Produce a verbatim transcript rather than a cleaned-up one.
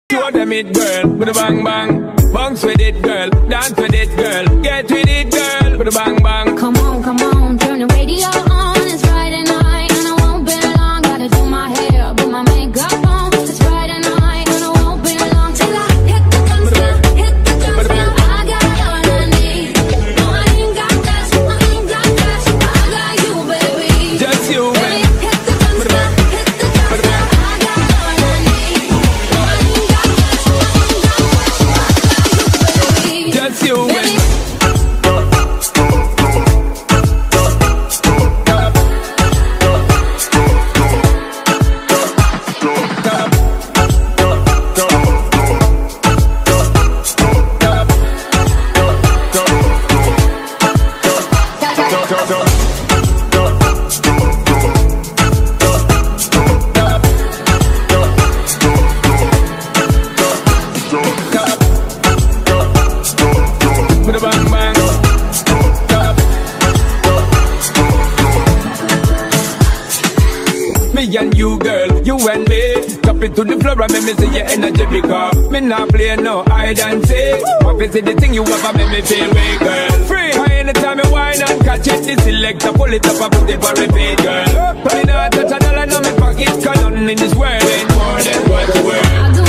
Show them it, girl, with a bang bang. Bounce with it, girl, dance with it, girl. Get with it, girl, with a bang bang. Come on, come on, turn the radio on. It's Friday night and I won't be long. Gotta do my hair, put my makeup on. It's Friday night and I won't be long till I hit the dance floor, hit the dance floor. I got all I need. No, I ain't got cash, I ain't got cash. I got you, baby. Just you, baby. Hit the dance floor, hit the dance floor. I got all I need. No, I ain't got cash, I ain't got cash. I got you, baby. Just you, baby. Me and you, girl, you and me. Drop it to the floor and make me see your energy because me not play no hide and seek. What is it the thing you have and make me feel way, girl? Free. Anytime you whine and catch it, the selector pull it up and put it for repeat, girl. But me not touch a dollar, now me pocket, cause nothing in this world ain't more than what's worth.